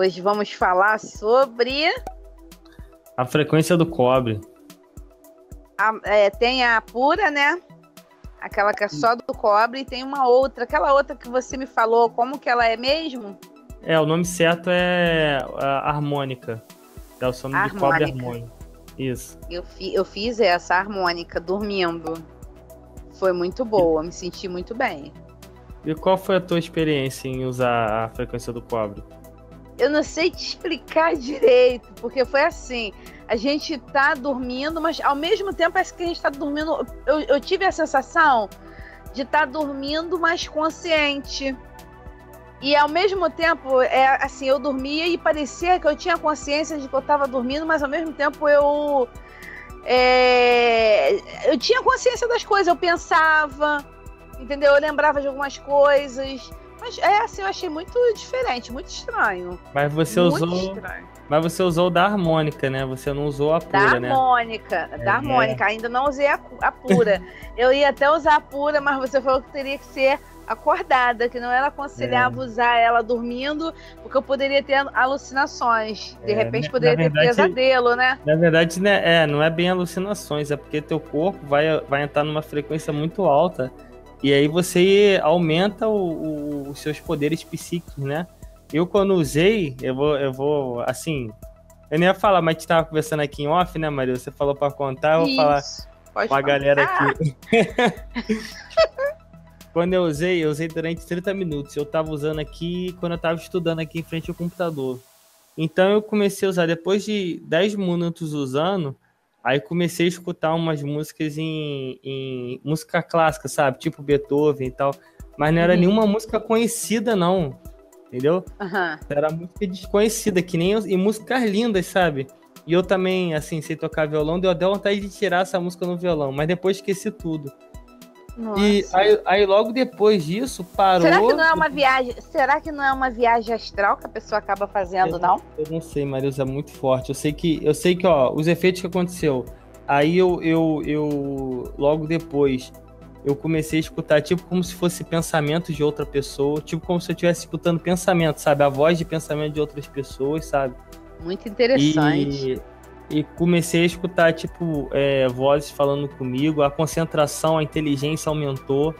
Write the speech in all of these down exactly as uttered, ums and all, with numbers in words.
Hoje vamos falar sobre... A frequência do cobre. A, é, tem a pura, né? Aquela que é só do cobre, e tem uma outra, aquela outra que você me falou, como que ela é mesmo? É, o nome certo é a harmônica. É o nome de cobre harmônico. Isso. Eu, fi, eu fiz essa harmônica dormindo. Foi muito boa, me senti muito bem. E qual foi a tua experiência em usar a frequência do cobre? Eu não sei te explicar direito, porque foi assim, a gente tá dormindo, mas ao mesmo tempo parece que a gente tá dormindo, eu, eu tive a sensação de estar tá dormindo mais consciente. E ao mesmo tempo, é, assim, eu dormia e parecia que eu tinha consciência de que eu estava dormindo, mas ao mesmo tempo eu, é, eu tinha consciência das coisas, eu pensava, entendeu? Eu lembrava de algumas coisas. Mas é assim, eu achei muito diferente, muito estranho. Mas você muito usou. Estranho. Mas você usou da harmônica, né? Você não usou a pura, da né? Harmônica, é, da harmônica. Ainda não usei a, a pura. Eu ia até usar a pura, mas você falou que teria que ser acordada, que não era aconselhável é. usar ela dormindo, porque eu poderia ter alucinações. De é, repente poderia ter verdade, pesadelo, né? Na verdade, né, é, não é bem alucinações, é porque teu corpo vai, vai entrar numa frequência muito alta. E aí você aumenta o, o, os seus poderes psíquicos, né? Eu, quando usei, eu vou, eu vou, assim... Eu nem ia falar, mas a gente tava conversando aqui em off, né, Maria? Você falou pra contar, eu vou Isso, falar pode com a falar. galera Ah. aqui. Quando eu usei, eu usei durante trinta minutos. Eu tava usando aqui quando eu tava estudando aqui em frente ao computador. Então eu comecei a usar, depois de dez minutos usando... Aí comecei a escutar umas músicas em, em música clássica, sabe? Tipo Beethoven e tal. Mas não era uhum. nenhuma música conhecida, não. Entendeu? Uhum. Era música desconhecida, que nem... E músicas lindas, sabe? E eu também, assim, sei tocar violão. Deu até vontade de tirar essa música no violão. Mas depois esqueci tudo. Nossa. E aí, aí logo depois disso, parou... Será que não é uma viagem... Será que não é uma viagem astral que a pessoa acaba fazendo, eu, não? Eu não sei, Marilza, é muito forte. Eu sei que, eu sei que ó, os efeitos que aconteceu. Aí eu, eu, eu, logo depois, eu comecei a escutar, tipo, como se fosse pensamento de outra pessoa. Tipo, como se eu estivesse escutando pensamento, sabe? A voz de pensamento de outras pessoas, sabe? Muito interessante. E... E comecei a escutar, tipo, é, vozes falando comigo, a concentração, a inteligência aumentou.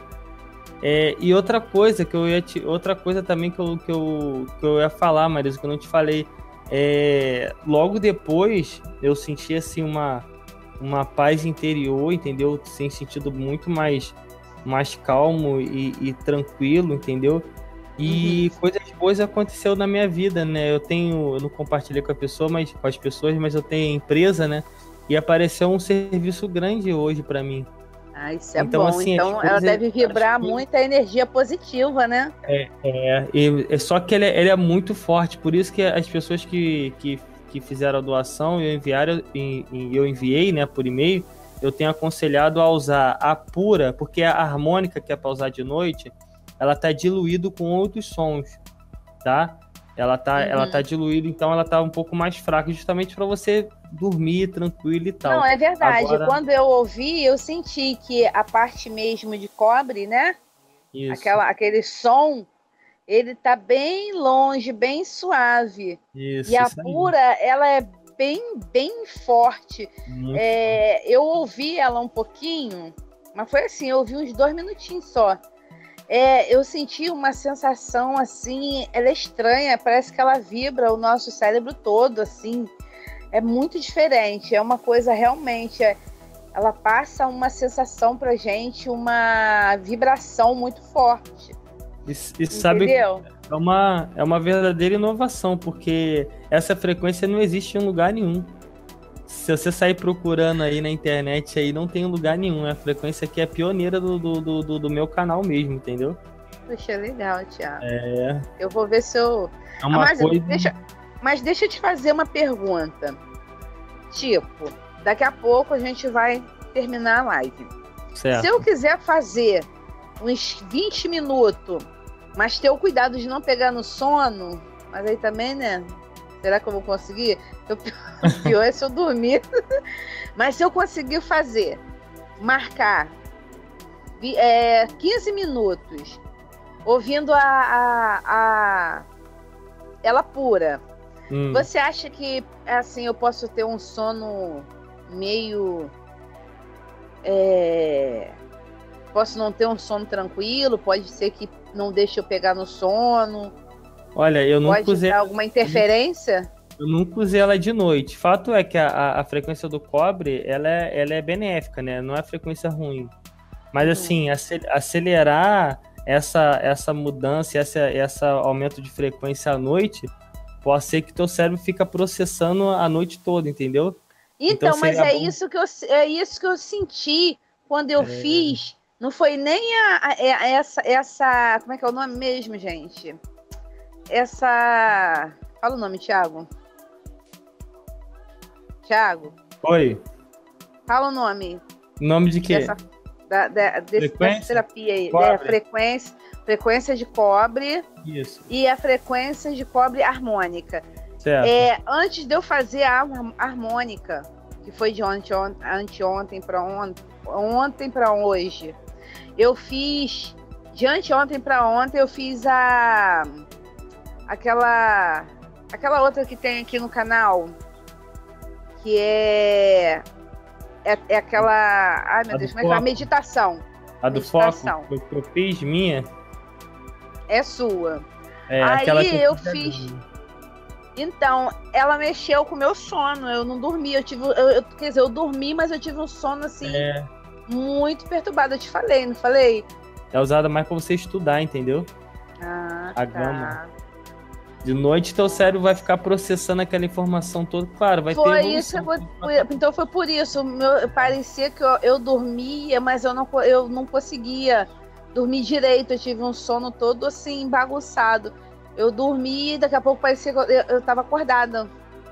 É, e outra coisa que eu ia te, outra coisa também que eu, que eu, que eu ia falar, Marisa, que eu não te falei, é, logo depois eu senti assim uma, uma paz interior, entendeu? Sem sentido muito mais, mais calmo e, e tranquilo, entendeu? E uhum. coisas boas aconteceu na minha vida, né? Eu tenho, eu não compartilhei com a pessoa, mas com as pessoas, mas eu tenho empresa, né? E apareceu um serviço grande hoje para mim. Ah, isso é então, bom. Assim, então coisas, ela deve vibrar muita energia positiva, né? É, é, é só que ele é, ele é muito forte, por isso que as pessoas que, que, que fizeram a doação, eu enviaram, eu enviei, né, por e-mail, eu tenho aconselhado a usar a pura, porque a harmônica que é para usar de noite, ela tá diluído com outros sons, tá? Ela tá, uhum. ela tá diluída, então ela tá um pouco mais fraca, justamente para você dormir tranquilo e tal. Não, é verdade. Agora... Quando eu ouvi, eu senti que a parte mesmo de cobre, né? Isso. Aquela, aquele som, ele tá bem longe, bem suave. Isso, e a isso pura, ela é bem, bem forte. É, forte. Eu ouvi ela um pouquinho, mas foi assim, eu ouvi uns dois minutinhos só. É, eu senti uma sensação assim, ela é estranha, parece que ela vibra o nosso cérebro todo, assim, é muito diferente, é uma coisa realmente, é, ela passa uma sensação pra gente, uma vibração muito forte. E, e sabe, é uma, é uma verdadeira inovação, porque essa frequência não existe em lugar nenhum. Se você sair procurando aí na internet, aí não tem lugar nenhum. A frequência aqui é pioneira do, do, do, do meu canal mesmo, entendeu? Poxa, legal, Thiago. É. Eu vou ver se eu... É uma ah, mas, coisa... deixa... mas deixa eu te fazer uma pergunta. Tipo, daqui a pouco a gente vai terminar a live. Certo. Se eu quiser fazer uns vinte minutos, mas ter o cuidado de não pegar no sono, mas aí também, né? Será que eu vou conseguir? O pior é se eu dormir. Mas se eu conseguir fazer, marcar é, quinze minutos, ouvindo a, a, a ela pura, Hum. Você acha que, assim, eu posso ter um sono meio... É... Posso não ter um sono tranquilo? Pode ser que não deixe eu pegar no sono? Olha, eu nunca Pode usei... dar alguma interferência? Eu nunca usei ela de noite. Fato é que a, a, a frequência do cobre, ela é, ela é benéfica, né? Não é frequência ruim. Mas, assim, acelerar essa, essa mudança, essa, essa aumento de frequência à noite, pode ser que teu cérebro fica processando a noite toda, entendeu? Então, Então, mas é bom... isso, que eu, é isso que eu senti quando eu é... fiz. Não foi nem a, a, a, essa, essa... Como é que é o nome mesmo, gente? Essa... Fala o nome, Thiago. Thiago? Oi. Fala o nome. Nome de quê? Dessa, da, da, desse, dessa terapia aí. É, frequência, frequência de cobre. Isso. E a frequência de cobre harmônica. Certo. É, antes de eu fazer a harmônica, que foi de ontem, anteontem para ontem, ontem para hoje, eu fiz, de anteontem para ontem, eu fiz a aquela aquela outra que tem aqui no canal, que é é, é aquela, ai meu a Deus, como é que é? A meditação. A do meditação. foco, que eu fiz minha? É sua. É, aí que eu fiz... Então, ela mexeu com o meu sono, eu não dormi, eu tive, eu, eu, quer dizer, eu dormi, mas eu tive um sono, assim, é... muito perturbado, eu te falei, não falei? É usada mais pra você estudar, entendeu? Ah, a tá. gama. De noite, teu cérebro vai ficar processando aquela informação toda, claro, vai foi ter isso, foi, então foi por isso, meu, parecia que eu, eu dormia, mas eu não, eu não conseguia dormir direito, eu tive um sono todo, assim, bagunçado. Eu dormi e daqui a pouco parecia que eu, eu tava acordada.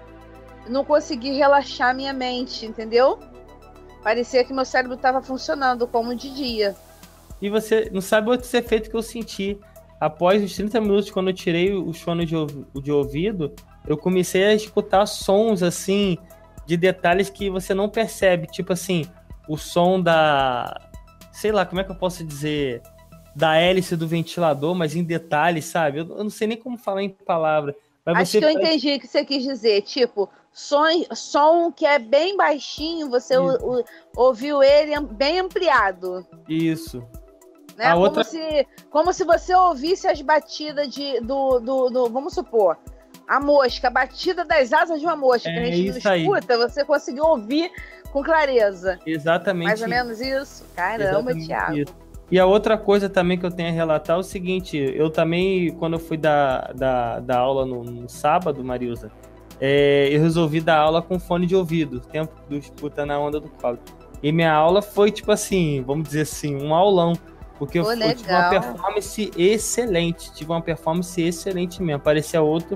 Eu não consegui relaxar minha mente, entendeu? Parecia que meu cérebro tava funcionando como de dia. E você não sabe outros efeitos que eu senti. Após os trinta minutos, quando eu tirei os fones de, de ouvido, eu comecei a escutar sons, assim, de detalhes que você não percebe. Tipo assim, o som da... Sei lá, como é que eu posso dizer... da hélice do ventilador, mas em detalhes, sabe? Eu, eu não sei nem como falar em palavra. Mas Acho você que eu pode... entendi o que você quis dizer. Tipo, som, som que é bem baixinho, você o, o, ouviu ele bem ampliado. Isso. Né? A como, outra... se, como se você ouvisse as batidas de, do, do, do... Vamos supor, a mosca, a batida das asas de uma mosca, é que a gente não escuta, aí. Você conseguiu ouvir com clareza. Exatamente. Mais ou menos isso? Caramba, Exatamente Thiago. Isso. E a outra coisa também que eu tenho a relatar é o seguinte, eu também, quando eu fui dar, dar, dar aula no, no sábado, Marilza, é, eu resolvi dar aula com fone de ouvido, tempo do escuta na onda do cobre. E minha aula foi, tipo assim, vamos dizer assim, um aulão, porque eu, eu tive uma performance excelente, tive uma performance excelente mesmo, parecia outro,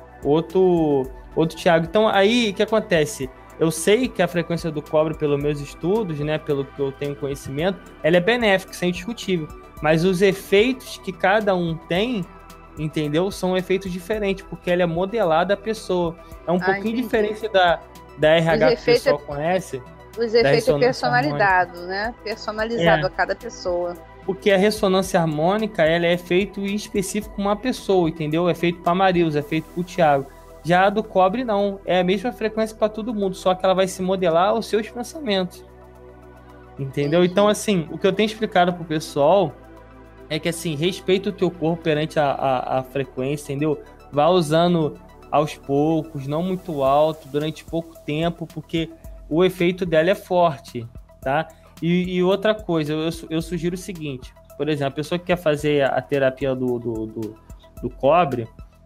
outro, outro Thiago. Então, aí, o que acontece? Eu sei que a frequência do cobre, pelos meus estudos, né, pelo que eu tenho conhecimento, ela é benéfica, isso é indiscutível. Mas os efeitos que cada um tem, entendeu? São efeitos diferentes, porque ela é modelada a pessoa. É um ah, pouquinho entendi. Diferente da, da R H que o pessoal é, conhece. Os efeitos é personalizado, né? Personalizado é. a cada pessoa. Porque a ressonância harmônica, ela é feito em específico com uma pessoa, entendeu? É feito para Marilza, é feito para o Thiago. Já a do cobre não, é a mesma frequência para todo mundo, só que ela vai se modelar aos seus pensamentos, entendeu? Então, assim, o que eu tenho explicado pro pessoal é que, assim, respeita o teu corpo perante a, a, a frequência, entendeu? Vá usando aos poucos, não muito alto, durante pouco tempo, porque o efeito dela é forte, tá? E, e outra coisa, eu, eu sugiro o seguinte, por exemplo, a pessoa que quer fazer a terapia do, do, do, do cobre,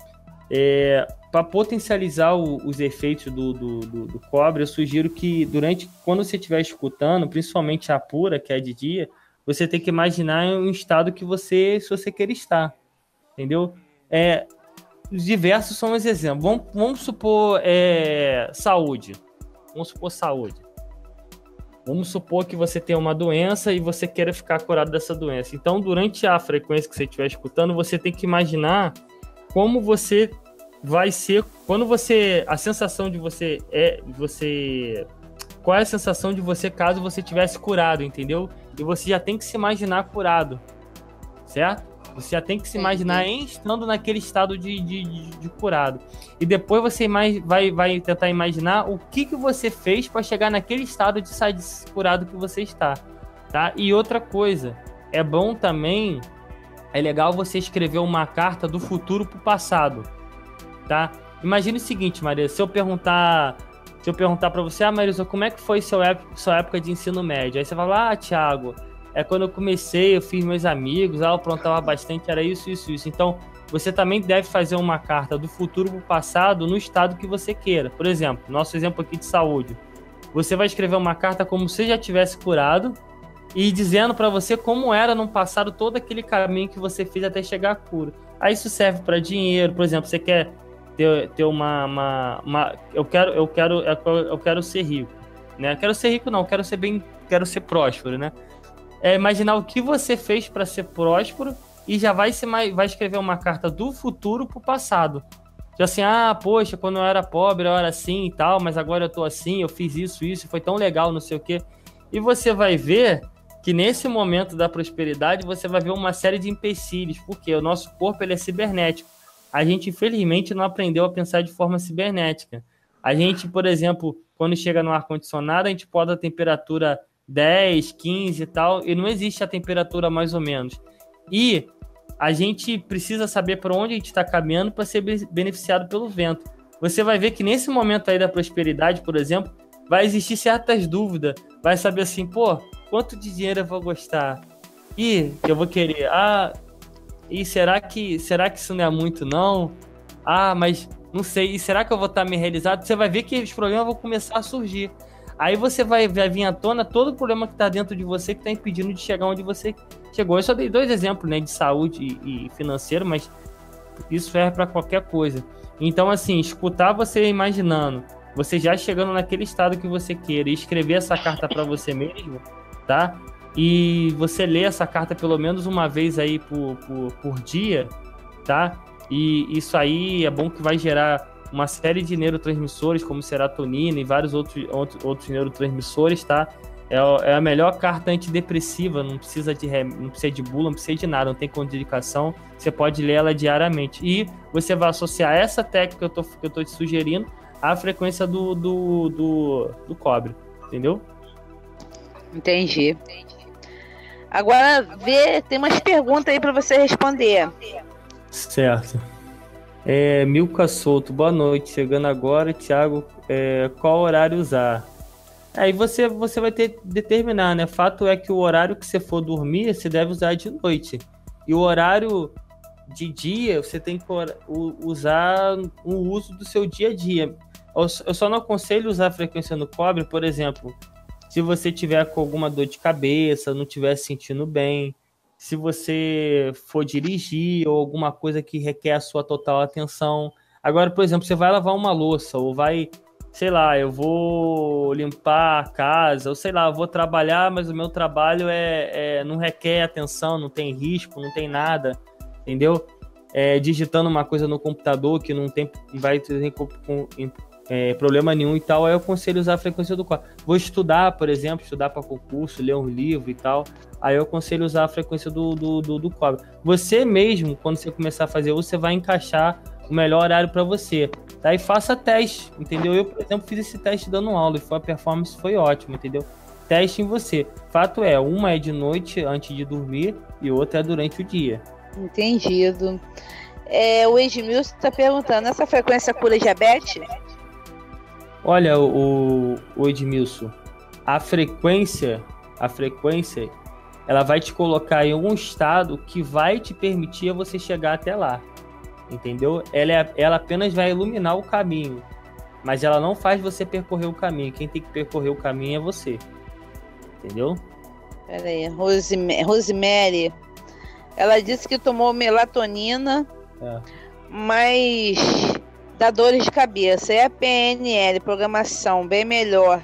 é, para potencializar o, os efeitos do, do, do, do cobre, eu sugiro que durante, quando você estiver escutando, principalmente a pura, que é de dia, você tem que imaginar um estado que você, se você quer estar, entendeu? É, diversos são os exemplos. Vamos, vamos supor é, saúde. Vamos supor saúde. Vamos supor que você tem uma doença e você queira ficar curado dessa doença. Então, durante a frequência que você estiver escutando, você tem que imaginar como você vai ser, quando você, a sensação de você é, você, qual é a sensação de você caso você tivesse curado, entendeu? E você já tem que se imaginar curado, certo? Você já tem que se imaginar em estando naquele estado de, de, de, de curado. E depois você mais, vai, vai tentar imaginar o que, que você fez para chegar naquele estado de sair curado que você está. Tá? E outra coisa, é bom também, é legal você escrever uma carta do futuro para o passado. Tá? Imagine o seguinte, Marisa, se eu perguntar... Se eu perguntar para você, ah, Marisa, como é que foi seu época, sua época de ensino médio? Aí você fala, ah, Thiago... É quando eu comecei, eu fiz meus amigos, ah, eu aprontava bastante, era isso, isso, isso. Então, você também deve fazer uma carta do futuro para o passado no estado que você queira. Por exemplo, nosso exemplo aqui de saúde. Você vai escrever uma carta como se já tivesse curado e dizendo para você como era no passado todo aquele caminho que você fez até chegar à cura. Aí isso serve para dinheiro, por exemplo, você quer ter, ter uma, uma, uma... Eu quero, eu quero, eu quero ser rico, né? Eu quero ser rico não, eu quero ser bem, quero ser próspero, né? É imaginar o que você fez para ser próspero e já vai, ser mais, vai escrever uma carta do futuro para o passado. Já assim, ah, poxa, quando eu era pobre eu era assim e tal, mas agora eu tô assim, eu fiz isso, isso, foi tão legal, não sei o quê. E você vai ver que nesse momento da prosperidade você vai ver uma série de empecilhos, porque o nosso corpo ele é cibernético. A gente, infelizmente, não aprendeu a pensar de forma cibernética. A gente, por exemplo, quando chega no ar-condicionado, a gente pode a temperatura dez, quinze e tal, e não existe a temperatura mais ou menos. E a gente precisa saber para onde a gente está caminhando para ser beneficiado pelo vento. Você vai ver que nesse momento aí da prosperidade, por exemplo, vai existir certas dúvidas. Vai saber assim, pô, quanto de dinheiro eu vou gostar? E eu vou querer, ah, e será que, será que isso não é muito não? Ah, mas não sei, e será que eu vou estar me realizado? Você vai ver que os problemas vão começar a surgir. Aí você vai, vai vir à tona todo o problema que está dentro de você que está impedindo de chegar onde você chegou. Eu só dei dois exemplos, né, de saúde e, e financeiro, mas isso serve para qualquer coisa. Então, assim, escutar você imaginando, você já chegando naquele estado que você queira e escrever essa carta para você mesmo, tá? E você lê essa carta pelo menos uma vez aí por, por, por dia, tá? E isso aí é bom que vai gerar uma série de neurotransmissores, como serotonina e vários outros, outros, outros neurotransmissores, tá? É, é a melhor carta antidepressiva, não precisa de, não precisa de bula, não precisa de nada, não tem contraindicação, você pode ler ela diariamente. E você vai associar essa técnica que eu tô, que eu tô te sugerindo à frequência do, do, do, do cobre, entendeu? Entendi. Agora, vê, tem umas perguntas aí para você responder. Certo. É, Milka Souto, boa noite, chegando agora, Thiago, é, qual horário usar? Aí você, você vai ter que determinar, né? Fato é que o horário que você for dormir, você deve usar de noite. E o horário de dia, você tem que usar o uso do seu dia a dia. Eu só não aconselho usar a frequência no cobre, por exemplo, se você tiver com alguma dor de cabeça, não estiver se sentindo bem, se você for dirigir ou alguma coisa que requer a sua total atenção. Agora, por exemplo, você vai lavar uma louça ou vai, sei lá, eu vou limpar a casa, ou sei lá, eu vou trabalhar, mas o meu trabalho é, é, não requer atenção, não tem risco, não tem nada, entendeu? É, digitando uma coisa no computador que não tem, vai ter é, problema nenhum e tal, aí eu aconselho usar a frequência do cobre. Vou estudar, por exemplo, estudar para concurso, ler um livro e tal, aí eu aconselho usar a frequência do, do, do, do cobre. Você mesmo, quando você começar a fazer uso, você vai encaixar o melhor horário para você, tá? E faça teste, entendeu? Eu, por exemplo, fiz esse teste dando aula e foi, a performance foi ótima, entendeu? Teste em você. Fato é, uma é de noite antes de dormir e outra é durante o dia. Entendido. É, o Edmilson está perguntando, essa frequência cura diabetes? Olha, o, o Edmilson, a frequência, a frequência, ela vai te colocar em um estado que vai te permitir você chegar até lá, entendeu? Ela, é, ela apenas vai iluminar o caminho, mas ela não faz você percorrer o caminho. Quem tem que percorrer o caminho é você, entendeu? Pera aí, Rosemary, Rosemary, ela disse que tomou melatonina, é. mas dá dores de cabeça. E a P N L, programação bem melhor.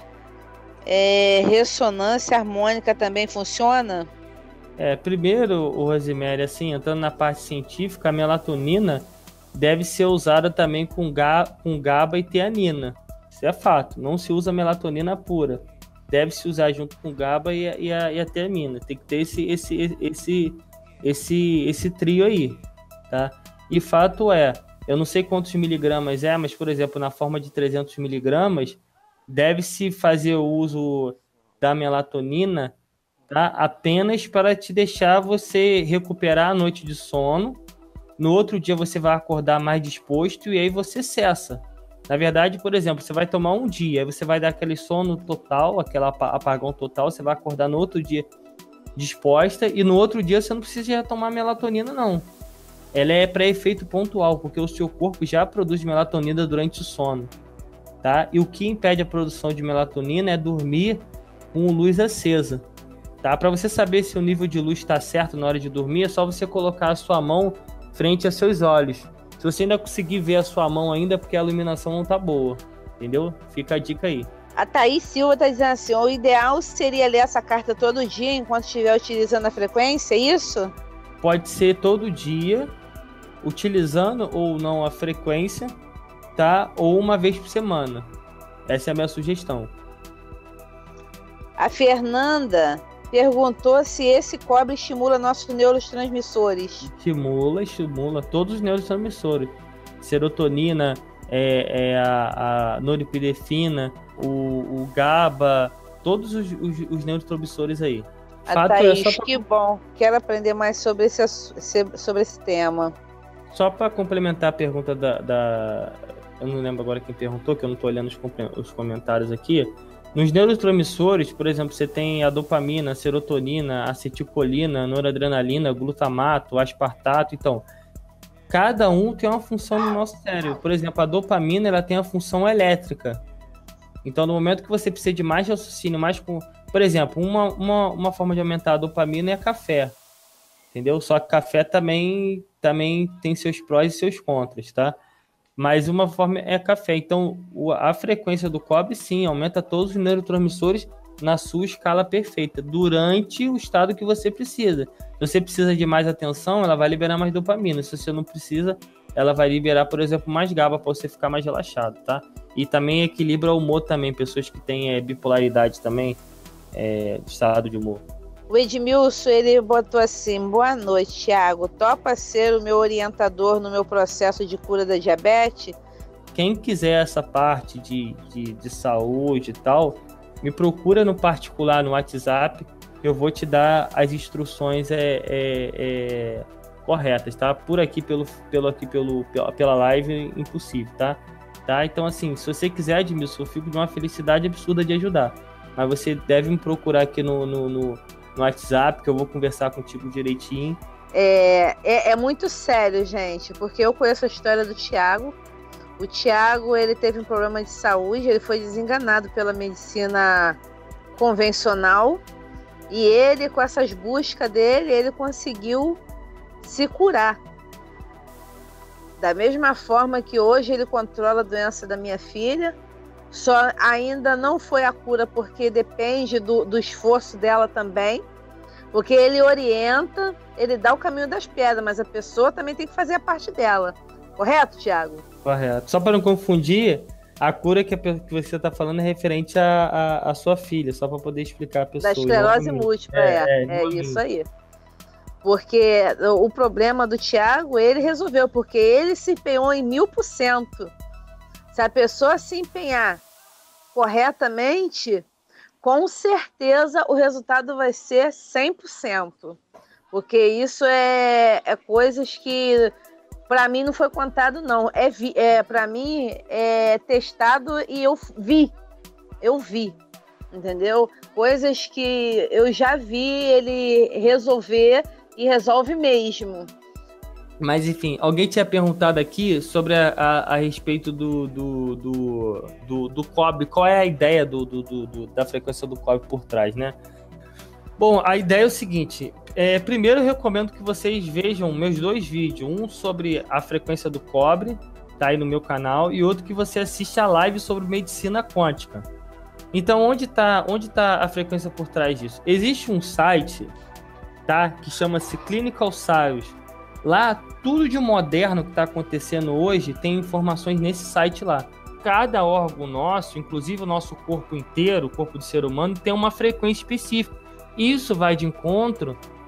É, ressonância harmônica também funciona? É, primeiro, o Rosemary, assim, entrando na parte científica, a melatonina deve ser usada também com, ga, com GABA e tianina. Isso é fato. Não se usa melatonina pura. Deve se usar junto com GABA e, e, a, e a tianina. Tem que ter esse, esse, esse, esse, esse trio aí, tá? E fato é, eu não sei quantos miligramas é, mas, por exemplo, na forma de trezentos miligramas, deve-se fazer o uso da melatonina, tá? Apenas para te deixar você recuperar a noite de sono. No outro dia você vai acordar mais disposto e aí você cessa. Na verdade, por exemplo, você vai tomar um dia, aí você vai dar aquele sono total, aquele apagão total, você vai acordar no outro dia disposta e no outro dia você não precisa tomar melatonina, não. Ela é para efeito pontual, porque o seu corpo já produz melatonina durante o sono, tá? E o que impede a produção de melatonina é dormir com luz acesa, tá? Para você saber se o nível de luz está certo na hora de dormir, é só você colocar a sua mão frente a seus olhos. Se você ainda conseguir ver a sua mão ainda, é porque a iluminação não tá boa, entendeu? Fica a dica aí. A Thaís Silva está dizendo assim, o ideal seria ler essa carta todo dia enquanto estiver utilizando a frequência, é isso? Pode ser todo dia, utilizando ou não a frequência, tá? Ou uma vez por semana. Essa é a minha sugestão. A Fernanda perguntou se esse cobre estimula nossos neurotransmissores. Estimula, estimula todos os neurotransmissores. Serotonina, é, é a, a norepinefrina, o, o GABA, todos os, os, os neurotransmissores aí. A Fato Thaís, é só pra... que bom. Quero aprender mais sobre esse, sobre esse tema. Só para complementar a pergunta da, da... Eu não lembro agora quem perguntou, que eu não estou olhando os, os comentários aqui. Nos neurotransmissores, por exemplo, você tem a dopamina, a serotonina, a acetilcolina, a noradrenalina, glutamato, aspartato. Então, cada um tem uma função no nosso cérebro. Por exemplo, a dopamina ela tem a função elétrica. Então, no momento que você precisa de mais raciocínio, mais com... Por exemplo, uma, uma, uma forma de aumentar a dopamina é café. Entendeu? Só que café também, também tem seus prós e seus contras, tá? Mas uma forma é café. Então, a frequência do cobre, sim, aumenta todos os neurotransmissores na sua escala perfeita, durante o estado que você precisa. Se você precisa de mais atenção, ela vai liberar mais dopamina. Se você não precisa, ela vai liberar, por exemplo, mais GABA para você ficar mais relaxado, tá? E também equilibra o humor também. Pessoas que têm é, bipolaridade também, é, estado de humor. O Edmilson, ele botou assim, boa noite, Thiago, topa ser o meu orientador no meu processo de cura da diabetes? Quem quiser essa parte de, de, de saúde e tal, me procura no particular, no WhatsApp, eu vou te dar as instruções é, é, é, corretas, tá? Por aqui, pelo, pelo, aqui pelo, pela live, impossível, tá? tá? Então, assim, se você quiser, Edmilson, eu fico de uma felicidade absurda de ajudar, mas você deve me procurar aqui no... no, no no WhatsApp, que eu vou conversar contigo direitinho. É, é, é muito sério, gente, porque eu conheço a história do Thiago. O Thiago, ele teve um problema de saúde, ele foi desenganado pela medicina convencional e ele, com essas buscas dele, ele conseguiu se curar. Da mesma forma que hoje ele controla a doença da minha filha, só ainda não foi a cura, porque depende do, do esforço dela também, porque ele orienta, ele dá o caminho das pedras, mas a pessoa também tem que fazer a parte dela. Correto, Thiago? Correto. Só para não confundir, a cura que, a, que você está falando é referente à sua filha, só para poder explicar a pessoa. Da esclerose múltipla, é, é, é, é isso aí. Porque o problema do Thiago, ele resolveu, porque ele se empenhou em mil por cento. Se a pessoa se empenhar corretamente, com certeza o resultado vai ser cem por cento. Porque isso é, é coisas que, para mim, não foi contado, não. É, é, para mim, é testado e eu vi. Eu vi, entendeu? Coisas que eu já vi ele resolver e resolve mesmo. Mas, enfim, alguém tinha perguntado aqui sobre a, a, a respeito do, do, do, do, do cobre. Qual é a ideia do, do, do, da frequência do cobre por trás, né? Bom, a ideia é o seguinte. É, primeiro, eu recomendo que vocês vejam meus dois vídeos. Um sobre a frequência do cobre, tá aí no meu canal, e outro que você assiste a live sobre medicina quântica. Então, onde está onde tá a frequência por trás disso? Existe um site, tá, que chama-se Clinical Science. Lá, tudo de moderno que está acontecendo hoje tem informações nesse site lá. Cada órgão nosso, inclusive o nosso corpo inteiro, o corpo do ser humano, tem uma frequência específica. Isso vai de encontro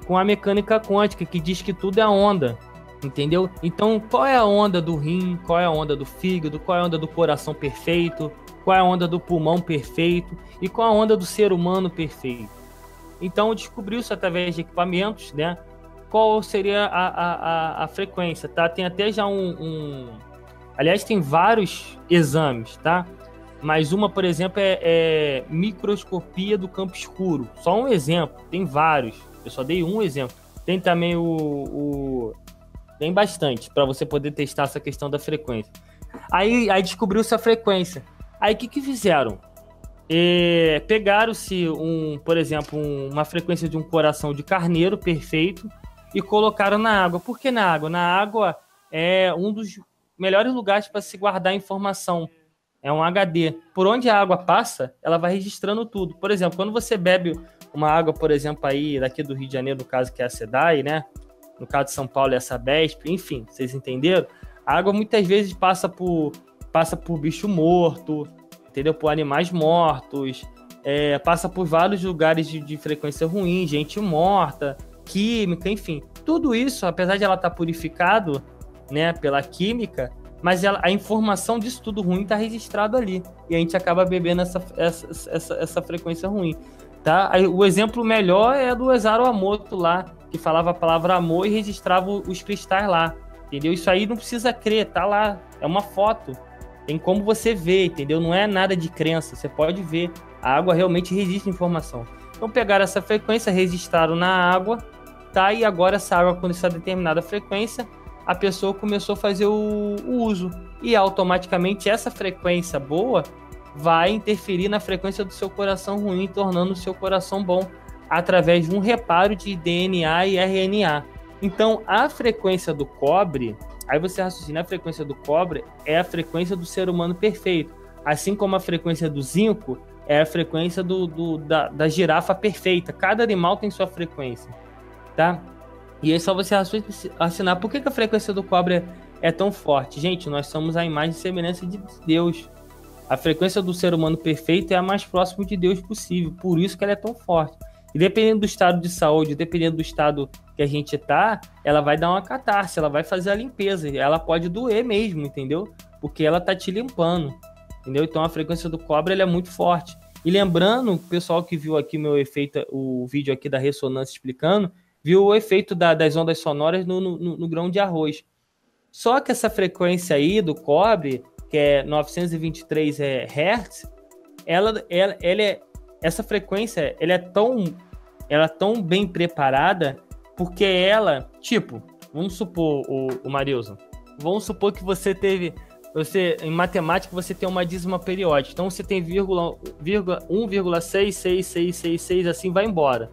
com a mecânica quântica, que diz que tudo é onda, entendeu? Então, qual é a onda do rim, qual é a onda do fígado, qual é a onda do coração perfeito, qual é a onda do pulmão perfeito e qual é a onda do ser humano perfeito. Então, descobriu-se através de equipamentos, né, qual seria a, a, a, a frequência, tá? Tem até já um, um... Aliás, tem vários exames, tá? Mas uma, por exemplo, é, é microscopia do campo escuro. Só um exemplo, tem vários. Eu só dei um exemplo. Tem também o... o... Tem bastante para você poder testar essa questão da frequência. Aí, aí descobriu-se a frequência. Aí o que, que fizeram? É, pegaram-se, um, por exemplo, um, uma frequência de um coração de carneiro perfeito e colocaram na água. Por que na água? Na água é um dos melhores lugares para se guardar informação. É um H D. Por onde a água passa, ela vai registrando tudo. Por exemplo, quando você bebe uma água, por exemplo, aí daqui do Rio de Janeiro, no caso que é a SEDAI, né? No caso de São Paulo é a Sabesp, enfim, vocês entenderam? A água muitas vezes passa por, passa por bicho morto, entendeu? Por animais mortos, é, passa por vários lugares de, de frequência ruim, gente morta, química, enfim. Tudo isso, apesar de ela estar purificado, né, pela química, mas ela, a informação disso tudo ruim está registrado ali. E a gente acaba bebendo essa, essa, essa, essa frequência ruim. Tá? O exemplo melhor é do Osaru Emoto lá, que falava a palavra amor e registrava os cristais lá. Entendeu? Isso aí não precisa crer, tá lá. É uma foto. Tem como você ver, entendeu? Não é nada de crença, você pode ver. A água realmente registra informação. Então pegaram essa frequência, registraram na água, tá? E agora essa água, quando está determinada frequência, a pessoa começou a fazer o, o uso. E automaticamente essa frequência boa vai interferir na frequência do seu coração ruim, tornando o seu coração bom, através de um reparo de D N A e R N A. Então, a frequência do cobre, aí você raciocina, a frequência do cobre é a frequência do ser humano perfeito, assim como a frequência do zinco é a frequência do, do, da, da girafa perfeita. Cada animal tem sua frequência, tá? E aí só você raciocinar por que, que a frequência do cobre é, é tão forte. Gente, nós somos a imagem e semelhança de Deus. A frequência do ser humano perfeito é a mais próxima de Deus possível, por isso que ela é tão forte. E dependendo do estado de saúde, dependendo do estado que a gente tá, ela vai dar uma catarse, ela vai fazer a limpeza, ela pode doer mesmo, entendeu? Porque ela tá te limpando, entendeu? Então a frequência do cobre ela é muito forte. E lembrando, o pessoal que viu aqui meu efeito, o vídeo aqui da ressonância explicando, viu o efeito da, das ondas sonoras no, no, no grão de arroz. Só que essa frequência aí do cobre, que é novecentos e vinte e três hertz, ela, ela, ela é, essa frequência ela é, tão, ela é tão bem preparada, porque ela, tipo, vamos supor, o, o Marilson, vamos supor que você teve, você, em matemática, você tem uma dízima periódica, então você tem vírgula, vírgula, um vírgula seis seis seis seis seis, assim vai embora.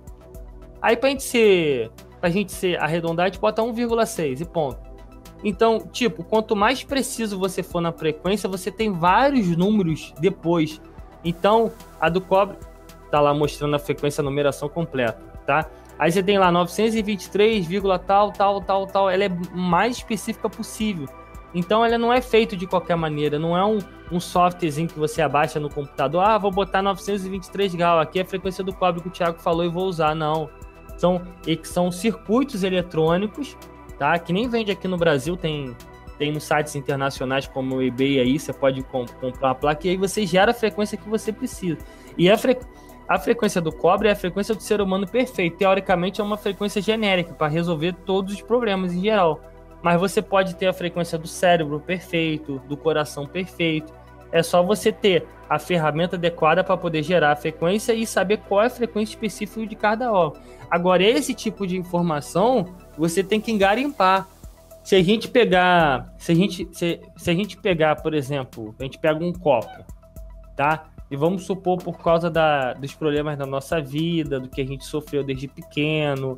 Aí pra gente ser, pra gente ser arredondar, a gente bota um vírgula seis e ponto. Então, tipo, quanto mais preciso você for na frequência, você tem vários números depois. Então, a do cobre tá lá mostrando a frequência, a numeração completa, tá? Aí você tem lá novecentos e vinte e três, tal, tal, tal, tal. Ela é mais específica possível. Então, ela não é feita de qualquer maneira. Não é um, um softwarezinho que você abaixa no computador. Ah, vou botar novecentos e vinte e três graus. Aqui é a frequência do cobre que o Thiago falou e vou usar. Não. São, são circuitos eletrônicos, tá? Que nem vende aqui no Brasil. Tem, tem nos sites internacionais como o eBay aí. Você pode comp- comprar uma placa e aí você gera a frequência que você precisa. E a frequência... A frequência do cobre é a frequência do ser humano perfeito. Teoricamente, é uma frequência genérica para resolver todos os problemas em geral. Mas você pode ter a frequência do cérebro perfeito, do coração perfeito. É só você ter a ferramenta adequada para poder gerar a frequência e saber qual é a frequência específica de cada órgão. Agora, esse tipo de informação, você tem que engarimpar. Se a gente pegar, se a gente, se, se a gente pegar, por exemplo, a gente pega um copo, tá? E vamos supor, por causa da, dos problemas da nossa vida, do que a gente sofreu desde pequeno,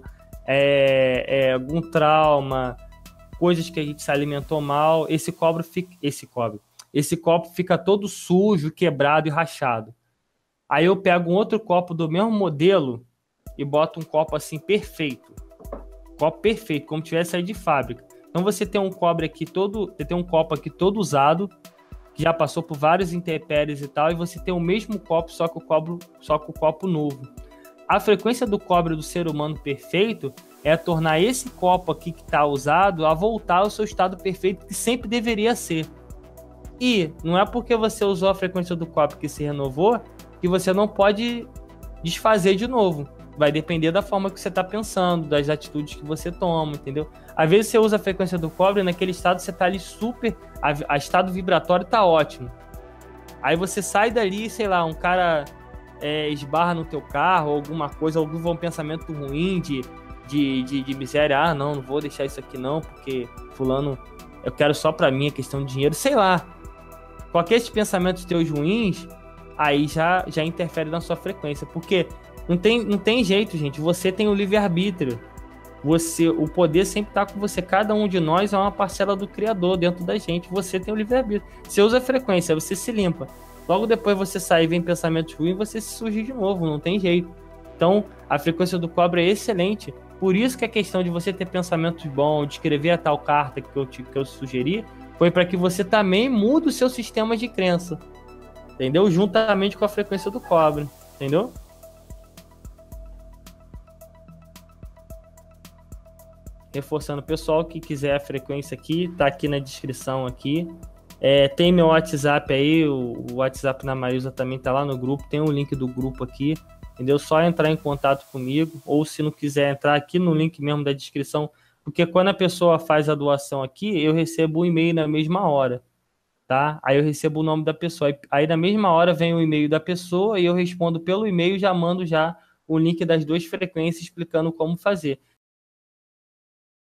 é, é, algum trauma, coisas que a gente se alimentou mal, esse cobre fica, esse cobre, esse copo fica todo sujo, quebrado e rachado. Aí eu pego um outro copo do mesmo modelo e boto um copo assim perfeito, copo perfeito, como tivesse saído de fábrica. Então você tem um cobre aqui todo, você tem um copo aqui todo usado, que já passou por vários intempéries e tal, e você tem o mesmo copo, só que o copo, só que o copo novo. A frequência do cobre do ser humano perfeito é tornar esse copo aqui que está usado a voltar ao seu estado perfeito que sempre deveria ser. E não é porque você usou a frequência do cobre que se renovou que você não pode desfazer de novo. Vai depender da forma que você está pensando, das atitudes que você toma, entendeu? Às vezes você usa a frequência do cobre e naquele estado você está ali super... A, a estado vibratório está ótimo. Aí você sai dali, sei lá, um cara é, esbarra no teu carro, alguma coisa, algum um pensamento ruim de, de, de, de miséria. Ah, não, não vou deixar isso aqui não, porque fulano, eu quero só pra mim a questão de dinheiro, sei lá. Qualquer esses pensamentos teus ruins, aí já, já interfere na sua frequência, porque não tem, não tem jeito, gente. Você tem o livre-arbítrio. Você, o poder sempre está com você. Cada um de nós é uma parcela do Criador dentro da gente. Você tem o livre-arbítrio. Você usa a frequência, você se limpa. Logo depois você sai e vem pensamentos ruins, você se surge de novo, não tem jeito. Então, a frequência do cobre é excelente. Por isso que a questão de você ter pensamentos bons, de escrever a tal carta que eu, te, que eu sugeri, foi para que você também mude o seu sistema de crença. Entendeu? Juntamente com a frequência do cobre. Entendeu? Reforçando o pessoal que quiser a frequência aqui, tá aqui na descrição aqui. É, tem meu WhatsApp aí, o, o WhatsApp na Maísa também tá lá no grupo, tem o link do grupo aqui, entendeu? Só entrar em contato comigo, ou se não quiser entrar aqui no link mesmo da descrição, porque quando a pessoa faz a doação aqui, eu recebo um e-mail na mesma hora, tá? Aí eu recebo o nome da pessoa, aí na mesma hora vem o e-mail da pessoa e eu respondo pelo e-mail, já mando já o link das duas frequências explicando como fazer.